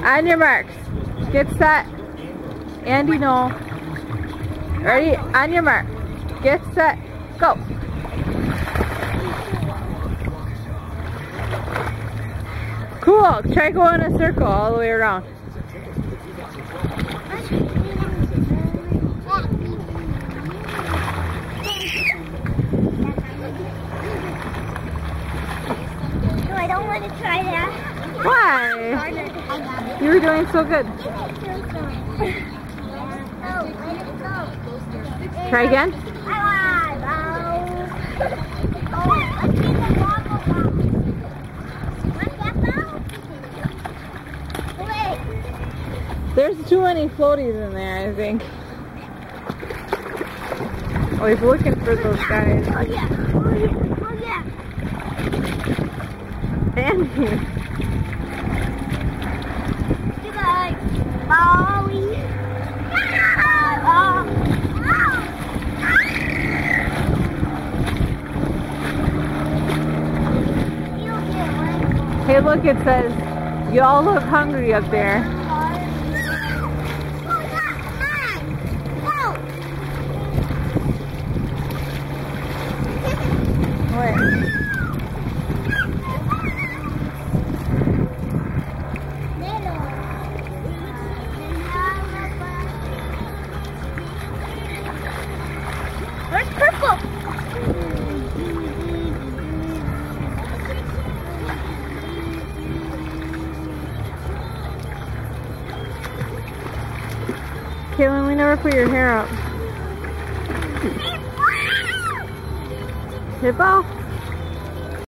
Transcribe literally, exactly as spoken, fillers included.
On your marks. Get set. Andy, no. Ready? On your mark. Get set. Go. Cool. Try going in a circle all the way around. No, I don't want to try that. Why? You were doing so good. Try again. There's too many floaties in there, I think. Oh, he's looking for those guys. Oh yeah, oh yeah, oh yeah. Andy. Goodbye. Bye. Hey, look, it says, you all look hungry up there. What? Where's purple? Caitlin, we never put your hair up. Hippo?